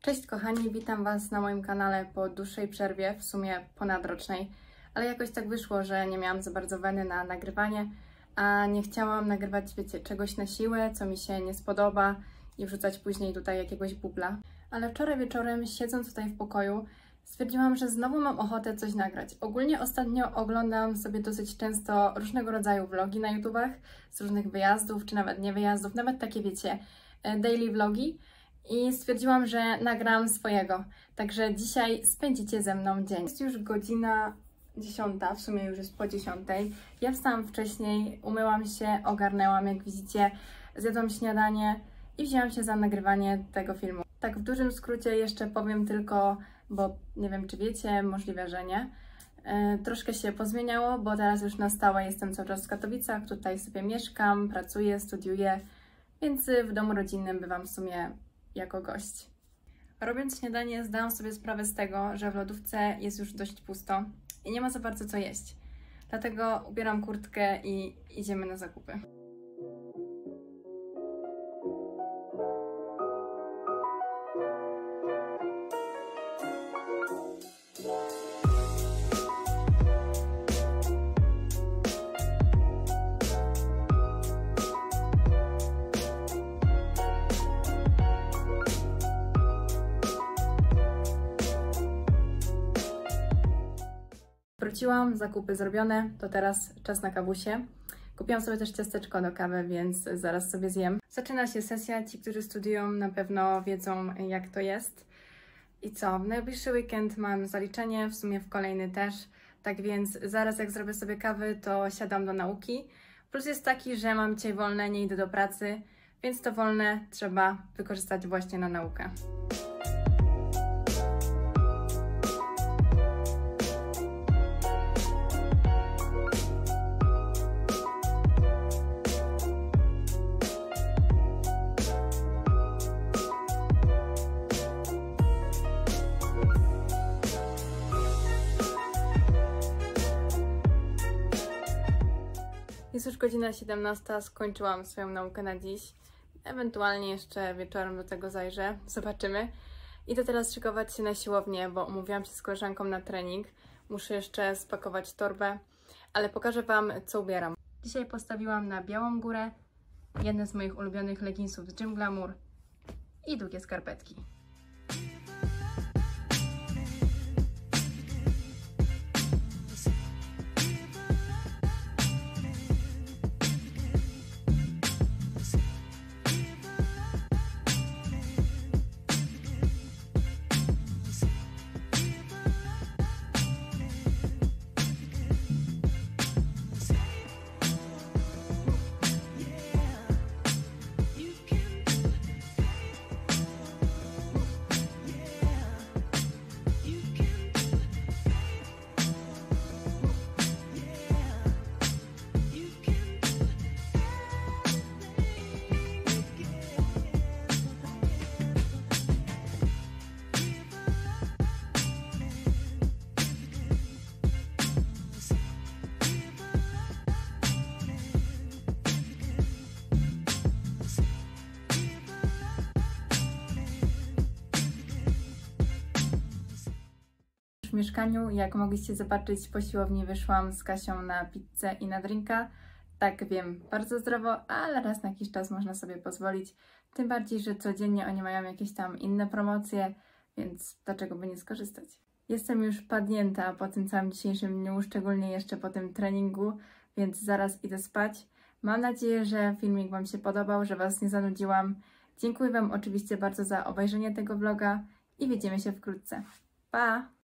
Cześć kochani, witam Was na moim kanale po dłuższej przerwie, w sumie ponadrocznej, ale jakoś tak wyszło, że nie miałam za bardzo weny na nagrywanie, a nie chciałam nagrywać, wiecie, czegoś na siłę, co mi się nie spodoba i wrzucać później tutaj jakiegoś bubla. Ale wczoraj wieczorem, siedząc tutaj w pokoju, stwierdziłam, że znowu mam ochotę coś nagrać. Ogólnie ostatnio oglądam sobie dosyć często różnego rodzaju vlogi na YouTubach z różnych wyjazdów, czy nawet nie wyjazdów, nawet takie, wiecie, daily vlogi. I stwierdziłam, że nagram swojego. Także dzisiaj spędzicie ze mną dzień. Jest już godzina 10, w sumie już jest po 10. Ja wstałam wcześniej, umyłam się, ogarnęłam, jak widzicie, zjadłam śniadanie i wzięłam się za nagrywanie tego filmu. Tak w dużym skrócie jeszcze powiem tylko, bo nie wiem czy wiecie, możliwe, że nie. Troszkę się pozmieniało, bo teraz już na stałe jestem cały czas w Katowicach, tutaj sobie mieszkam, pracuję, studiuję, więc w domu rodzinnym bywam w sumie jako gość. Robiąc śniadanie zdałam sobie sprawę z tego, że w lodówce jest już dość pusto i nie ma za bardzo co jeść. Dlatego ubieram kurtkę i idziemy na zakupy. Wróciłam, zakupy zrobione, to teraz czas na kawusie. Kupiłam sobie też ciasteczko do kawy, więc zaraz sobie zjem. Zaczyna się sesja, ci, którzy studiują, na pewno wiedzą, jak to jest. I co? W najbliższy weekend mam zaliczenie, w sumie w kolejny też. Tak więc zaraz jak zrobię sobie kawy, to siadam do nauki. Plus jest taki, że mam dzisiaj wolne, nie idę do pracy, więc to wolne trzeba wykorzystać właśnie na naukę. Jest już godzina 17, skończyłam swoją naukę na dziś. Ewentualnie jeszcze wieczorem do tego zajrzę, zobaczymy. Idę teraz szykować się na siłownię, bo umówiłam się z koleżanką na trening. Muszę jeszcze spakować torbę, ale pokażę Wam, co ubieram. Dzisiaj postawiłam na białą górę jedne z moich ulubionych leginsów z Gym Glamour i długie skarpetki. W mieszkaniu, jak mogliście zobaczyć, po siłowni wyszłam z Kasią na pizzę i na drinka. Tak, wiem, bardzo zdrowo, ale raz na jakiś czas można sobie pozwolić. Tym bardziej, że codziennie oni mają jakieś tam inne promocje, więc dlaczego by nie skorzystać? Jestem już padnięta po tym całym dzisiejszym dniu, szczególnie jeszcze po tym treningu, więc zaraz idę spać. Mam nadzieję, że filmik Wam się podobał, że Was nie zanudziłam. Dziękuję Wam oczywiście bardzo za obejrzenie tego vloga i widzimy się wkrótce. Pa!